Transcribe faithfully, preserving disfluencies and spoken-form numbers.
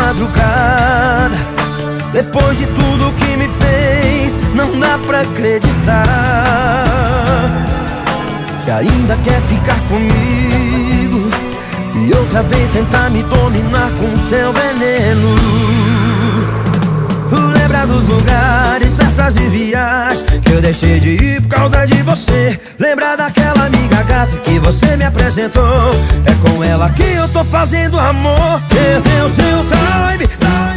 madrugada. Depois de tudo que me fez, não dá pra acreditar que ainda quer ficar comigo e outra vez tentar me dominar com seu veneno. Lembra dos lugares, festas e viagens que eu deixei de ir por causa de você. Lembra daquela amiga gata que você me apresentou. É com ela que eu tô fazendo amor. Perdeu seu time, time.